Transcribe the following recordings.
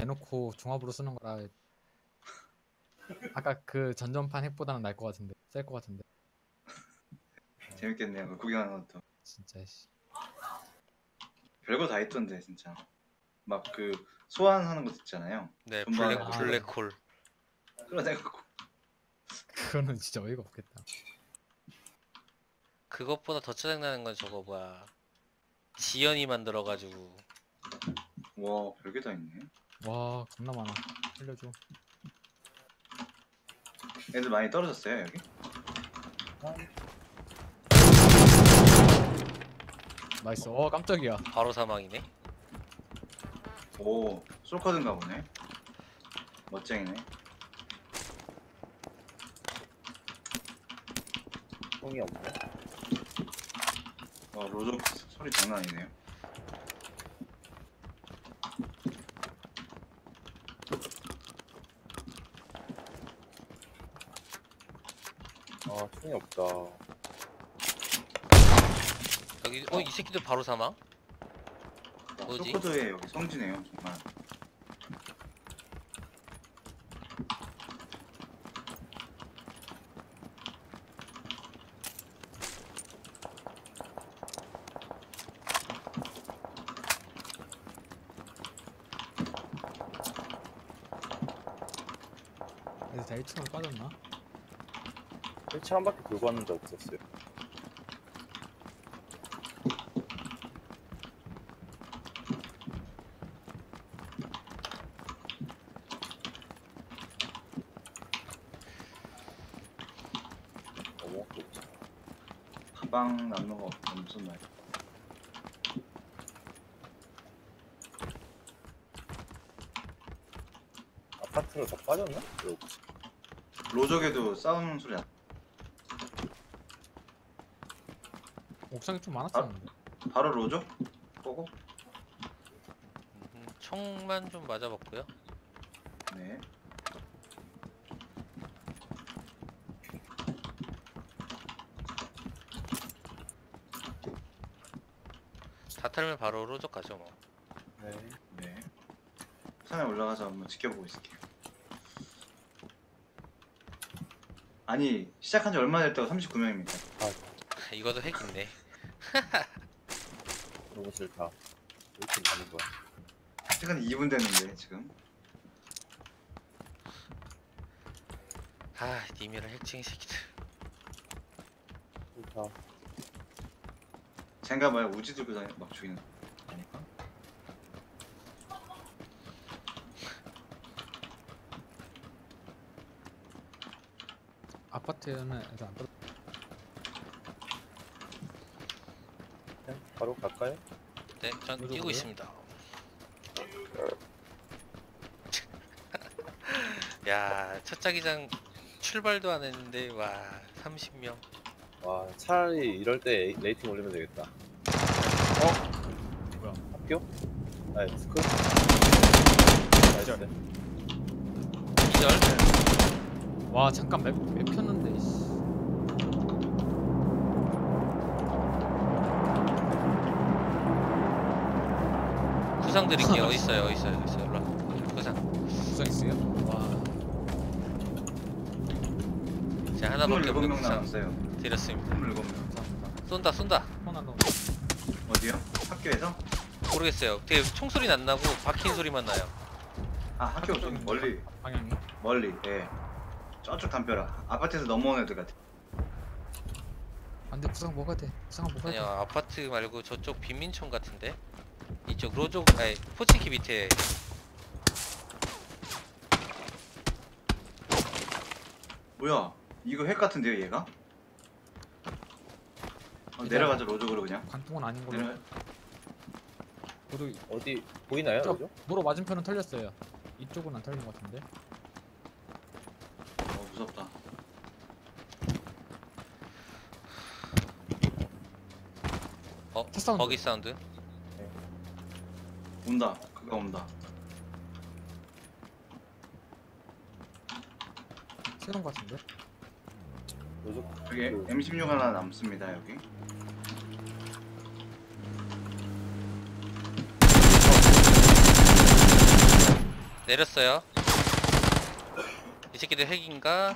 대놓고 종합으로 쓰는 거라 아까 그 전전판 핵보다는 날 것 같은데 셀 것 같은데 재밌겠네요. 그 구경하는 것도. 진짜 씨. 별거 다 있던데 진짜. 막 그 소환하는 거 있잖아요. 네, 분발하고. 블랙홀. 끌어내고. 그거는 진짜 어이가 없겠다. 그것보다 더 짜증나는 건 저거 뭐야. 지연이 만들어가지고. 와 별게 다 있네. 와 겁나 많아. 살려줘. 애들 많이 떨어졌어요 여기? 나이스. 깜짝이야. 바로 사망이네. 오 솔커든가 보네. 멋쟁이네. 총이 없네. 와 로조 소리 장난 아니네요. 아 총이 없다. 여기 이 새끼들 바로 사망? 와, 뭐지? 솔커드에 여기 성지네요 정말. 애들 다 1층으로 빠졌나? 1차 한 바퀴 돌고 왔는데 없었어요. 어머, 가방 남는 거 무슨 말? 아파트로 다 빠졌나? 여기. 로족에도 싸우는 소리 나. 옥상이 좀 많았었는데. 바로 로족? 보고? 총만 좀 맞아봤고요. 네. 다 털면 바로 로족 가죠 뭐. 네. 네. 산에 올라가서 한번 지켜보고 있을게요. 아니 시작한 지 얼마 됐다고 39명입니다. 이것도 핵 있네. 너무 싫다. 왜 이렇게 많은 거야? 시간 2분 됐는데 지금. 아, 님이랑 핵쟁이 새끼들. 싫다. 젠가 뭐야 우지 들고 다니 막 죽이는 거 아닐까? 아파트는 애들 안 떨어. 네, 바로 갈까요? 네, 전 로족 뛰고 뭐예요? 있습니다. 야, 첫 자기장 출발도 안 했는데 와 30명. 와, 차라리 이럴 때 레이팅 올리면 되겠다. 뭐야? 학교? 아니, 스쿨? 나이스. 기절. 와 잠깐 맵 폈는데. 씨. 구상 드릴게요. 어디 있어요? 어디 있어요? 어디 있어요? 일로 와. 구상. 옥상 있어요? 와. 제가 하나밖에 없는 27명 구상 남았어요. 드렸습니다. 27명. 쏜다 쏜다. 폰 하나. 어디요? 학교에서? 모르겠어요. 되게 총소리 안 나고 박힌 소리만 나요. 아 학교 저기 멀리. 방향이. 멀리. 예. 저쪽 담벼락. 아파트에서 넘어온 애들 같아. 안돼 구상 먹어야 돼. 구상 먹어야 아니요, 돼. 아파트 말고 저쪽 빈민촌 같은데. 이쪽 로족 아니 포치키 밑에. 뭐야? 이거 핵 같은데요 얘가? 내려가자 로족으로 그냥. 관통은 아닌 걸로. 내려. 저도 어디, 보이나요? 저 그죠? 도로 맞은편은 털렸어요. 이쪽은 안 털린 것 같은데. 무섭다. 어? 차 사운드. 버기 사운드. 온다. 그가 온다. 새로운 것 같은데. 요즘 여기 그- M16 하나 남습니다 여기. 내렸어요. 이 새끼들 핵인가?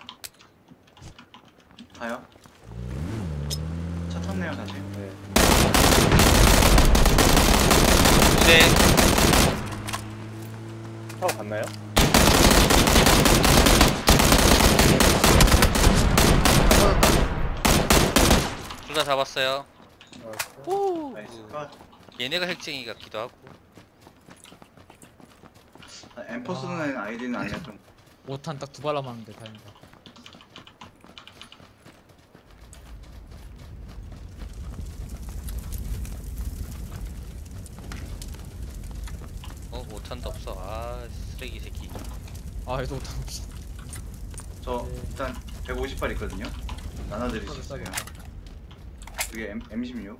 가요. 차 탔네요 다시. 네. 네. 타고 갔나요? 둘 다 잡았어요. 오. 나이스 컷. 얘네가 핵쟁이 같기도 하고. 엠포스는 아이디는 아니야 좀. 5탄 딱 2발 남았는데 다행이다. 못한다 없어. 아 쓰레기 새끼. 아 얘도 5탄 없어. 저 네. 일단 150발 있거든요. 나눠드릴 수 있어요. 싸겠다. 그게 M16.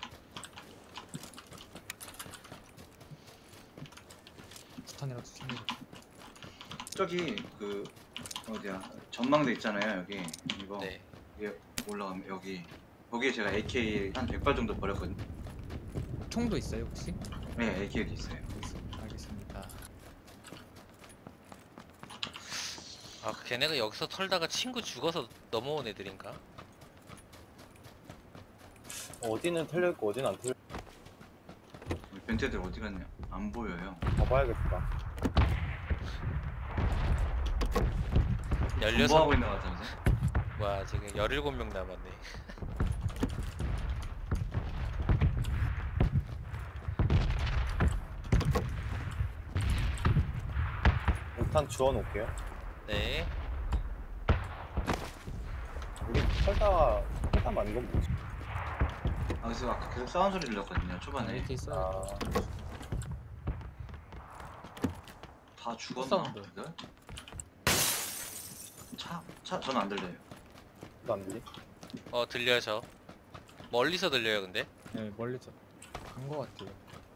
부탄이라도 챙겨. 저기 그 어디야 전망대 있잖아요 여기 이거 네. 이게 올라가면 거기에 제가 AK 한 100발 정도 버렸거든요. 총도 있어요 혹시? 네 AK도 있어요. 알겠습니다. 아 걔네가 여기서 털다가 친구 죽어서 넘어온 애들인가? 어디는 털려있고 어디는 안 털려. 우리 벤트들 어디 갔냐? 안 보여요. 가봐야겠다. 열여섯. 공부하고 있는 것 같은데. 와 지금 17명 남았네. 일단 주워놓을게요. 네. 우리 털다가 맞는 건 뭐지? 아 그래서 아까 계속 싸운 소리 들렸거든요 초반에. 이렇게 있어요. 아, 다 죽었나? 사운드. 다들? 차 저는 안 들려요. 또 안 들리? 들려요 저. 멀리서 들려요 근데. 네 멀리서 간거 같아요.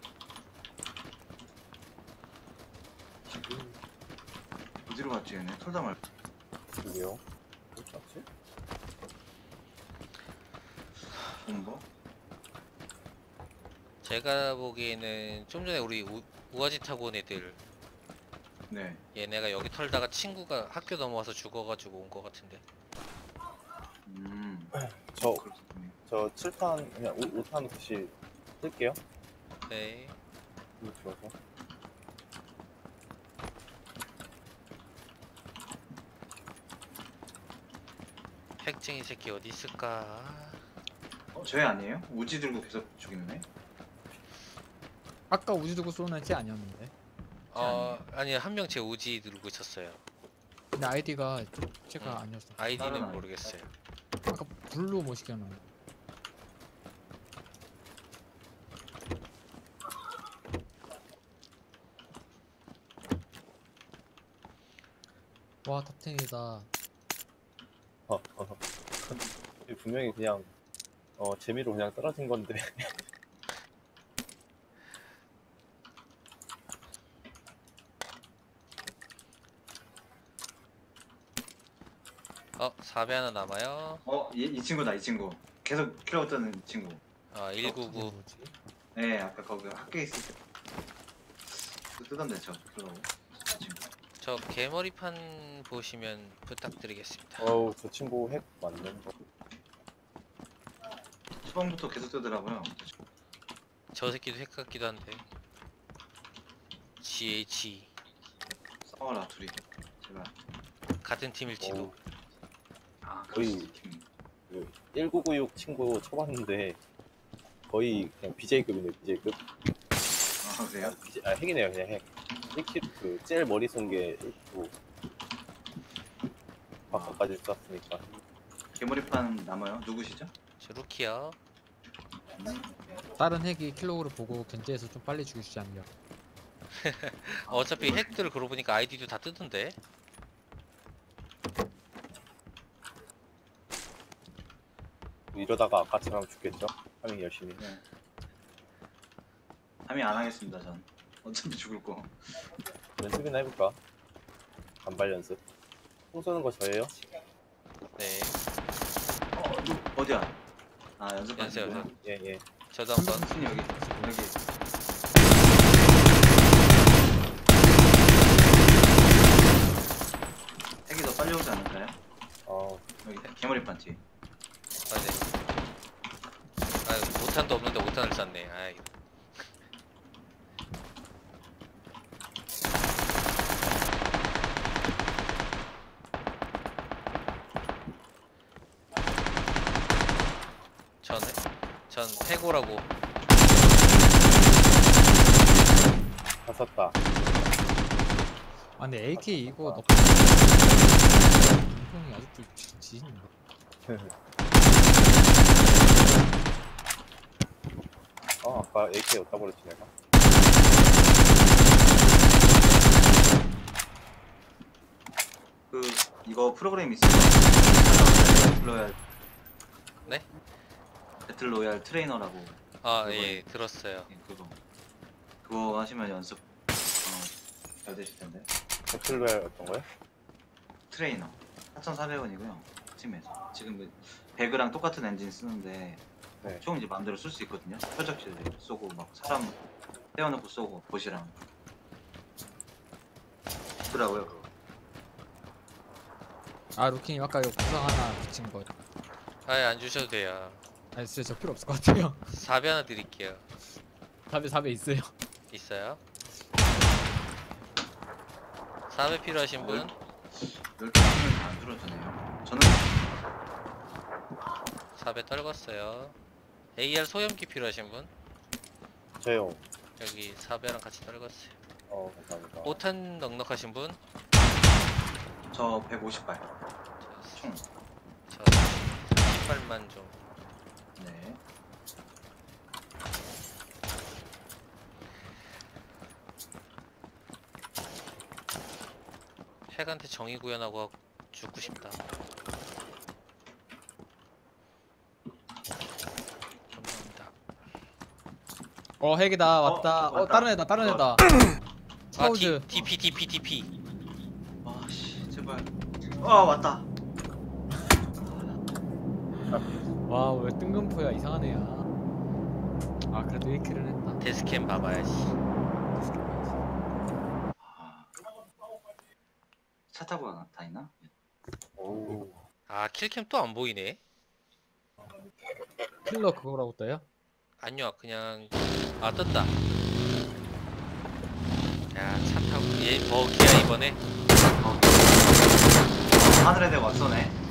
어디로 갔지 얘네? 털다 말고. 그게요. 어디 갔지? 본거? 제가 보기에는 좀 전에 우리 우아지 타고 온 애들 네. 얘네가 여기 털다가 친구가 학교 넘어와서 죽어가지고 온 거 같은데. 저, 그렇군요. 저 7탄, 그냥 5탄 다시 쓸게요. 네. 이거 들어서. 핵쟁이 새끼 어디 있을까? 저희 아니에요? 우지 들고 계속 죽이는 애? 아까 우지 두고 쏘는 애지 아니었는데. 아니 한 명 제 우지 들고 있었어요. 근데 아이디가 제가 응. 아니었어. 아이디는 다른 모르겠어요. 아까 블루 뭐 시켜놨나? 와 탑10이다. 이게 분명히 그냥, 재미로 그냥 떨어진 건데. 4배 하나 남아요. 이 친구다 이 친구. 계속 키워줬던 이 친구. 199. 뭐지? 네 아까 거기 학교에 있을 때 뜨던데 저 그러고 이 친구. 저 개머리판 보시면 부탁드리겠습니다. 어우, 저 친구 핵 맞는 거. 초반부터 계속 뜨더라고요. 저 새끼도 핵 같기도 한데. GH 싸워라 둘이. 제발. 같은 팀일지도. 어우, 거의 거의- 팀. 1996 친구 쳐봤는데, 거의 그냥 BJ급이네, BJ급. 그래요? 핵이네요, 그냥 핵. 1kg, 제일 머리 쏜 게 1kg. 바깥까지 쐈으니까. 개머리판 남아요? 누구시죠? 저 루키요. 다른 핵이 킬로그를 보고 견제해서 좀 빨리 죽이시지 않냐? 어차피 핵들 그러고 보니까 아이디도 다 뜨던데. 이러다가 아까처럼 죽겠죠? 하밍 열심히. 네. 함이 안 하겠습니다 전. 어차피 죽을 거. 연습이나 해볼까? 단발 연습. 총 쏘는 거 저예요? 네. 어디야? 연습 연습, 아니구나. 연습. 예, 예. 저도 한번. 삼촌이 여기. 뒤에. 아, 네. 아, 5탄도 없는데 5탄을 쐈네. 아이. 전 해고라고. 다 썼다. 아 근데 AK 이거 너 형이 아직도 지진인가? 아까 AK 어디다 버렸지 내가? 그 이거 프로그램 있어요. 배틀로얄. 네? 배틀로얄 트레이너라고. 아, 그거요. 예, 들었어요. 예, 그거 하시면 연습 잘 되실 텐데. 배틀로얄 어떤 거요? 트레이너 4,400원이고요. 팀에서 지금 그 배그랑 똑같은 엔진 쓰는데 네. 총 이제 마음대로 쓸 수 있거든요. 표적실 쏘고 막 사람 떼어놓고 쏘고 보시랑 있더라고요. 그거. 아 루킹이 아까 이거 구상 하나 붙인 거. 아예 안 주셔도 돼요. 아니 진짜 저 필요 없을 것 같아요. 4배 하나 드릴게요. 4배 있어요. 있어요? 4배 필요하신 분? 10개 하면 안 줄어드네요. 저는 4배 떨궜어요. AR 소염기 필요하신 분? 저요. 여기 4배랑 같이 떨궜어요. 감사합니다. 5탄 넉넉하신 분? 저 150발 총. 저 30발만 좀. 네. 핵한테 정의 구현하고 죽고 싶다. 감사합니다. 핵이다 왔다. 왔다. 다른 애다 다른 애다. 아, 차우즈. DP. 아씨 제발. 왔다. 와 왜 뜬금포야 이상한 애야. 아 그래도 1킬은 했다. 데스캠 봐봐야지. 차 타고 다니나? 오. 아, 킬캠 또 안 보이네? 킬러 그거라고 떠요? 아니요, 그냥. 아, 떴다. 야, 차 타고. 얘 버기야, 이번에. 하늘에 대고 왔어네.